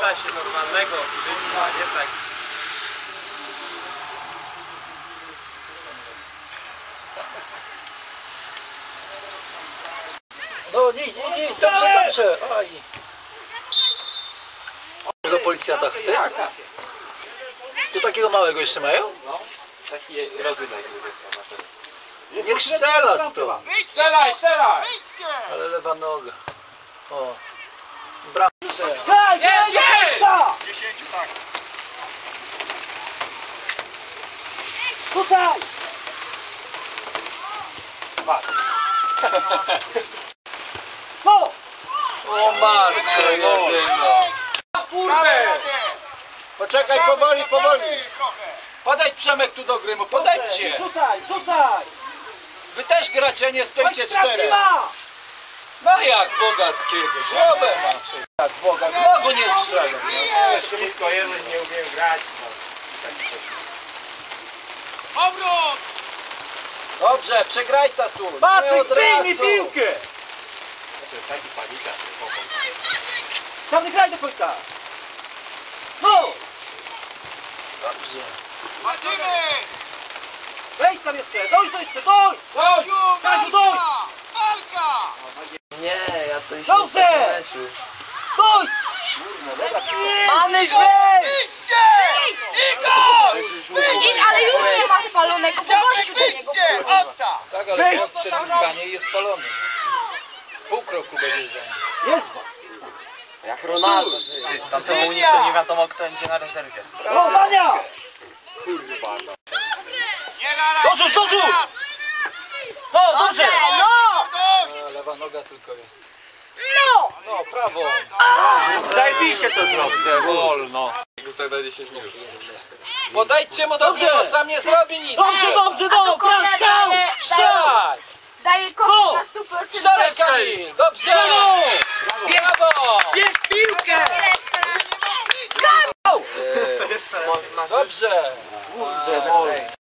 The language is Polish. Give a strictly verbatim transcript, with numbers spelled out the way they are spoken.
Stara się normalnego krzyku, a nie tak. No nie, nie, nie, dobrze, dobrze. Aj. Tego policjanta chce? Tu takiego małego jeszcze mają? No, taki rodzynek został na pewno. Niech strzela stąd. Strzelaj, strzelaj! Ale lewa noga. O. Bramce. Jest, jest! dziesięciu, tak. Tutaj! Patrz. No! O matko jedyna. Kurde! Poczekaj, powoli, powoli. Podaj Przemek tu do gry, mu podejdźcie. Rzucaj, rzucaj! Wy też gracie, nie stoicie czterech. No jak Bogackiego, głowę macie. Jak Boga, znowu nie strzela. Blisko jeden, nie umiem grać. Obrót! Dobrze, przegraj ta tu. Nie Patryk, od przyjmij razu. piłkę! To jest taki panika. Tam graj do końca! No! Dobrze. Walczymy! Wejdź tam jeszcze! Dojdź, dojdź jeszcze, dojdź! Chodź! Kaziu, dojdź! Walka! Nie, ja to się Dobrze! Dojdź! Mamy źle! Idźcie! Igor! Widzisz, ale już nie ma spalonego, bo gościu do niego. Idźcie! Otta! Tak, ale błąd przed nim stanie i jest spalony. Pół kroku będzie za nim. Jest! Jak Ronaldo. Tamtemu u nich to nie wiadomo kto będzie na rezerwie. O, Dania! Nie na razie! Dorzuć, dorzuć! No, dobrze! No, A, lewa noga tylko jest. no! No, prawo. Zajebiście to zrobię! Wolno. Podajcie mu dobrze, Dobrze. bo sam nie zrobi nic. Dobrze, dobrze, dobrze! Konrad Strzał! daje, daje, Strzelaj! daje No. kostkę na stu procent. Strzelaj, Kamil! Dobrze! Brawo! Bierz piłkę! Dobrze! Kurde,